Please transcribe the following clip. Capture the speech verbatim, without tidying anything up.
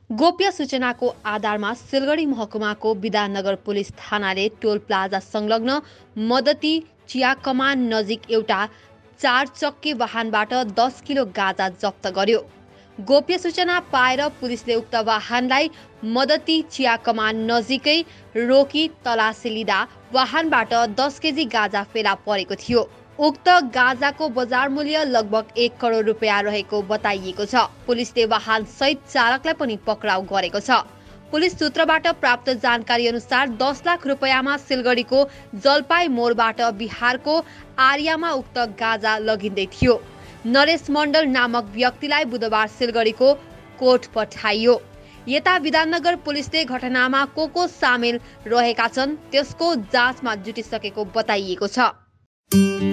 गोप्य सूचनाको आधारमा सिलगढी महकुमाको विधाननगर पुलिस थानाले टोल प्लाजा संलग्न मदती चिया कमान नजिक एउटा चार चक्के वाहनबाट दस किलो गाँजा जफ्त गर्यो। गोप्य सूचना पाएर पुलिसले उक्त वाहनलाई मदती चिया कमान नजिकै रोकी तलासी लिँदा वाहनबाट दस केजी गाँजा फेला परेको थियो। उक्त गाँजाको बजार मूल्य लगभग एक करोड रुपियाँ रहेको बताइएको छ। पुलिसले वाहन सहित चालकलाई पनि पक्राउ गरेको छ। पुलिस सूत्रबाट प्राप्त जानकारी अनुसार दस लाख रुपियाँमा सिलगढीको जलपाई मोडबाट बिहारको आर्यामा उक्त गाँजा लगिँदै थियो। नरेश मण्डल नामक व्यक्तिलाई बुधबार सिलगढीको कोर्ट पठाइयो। यता विधाननगर पुलिसले घटनामा को को सामेल रहेका छन् त्यसको जाँचमा जुटिसकेको बताइएको छ।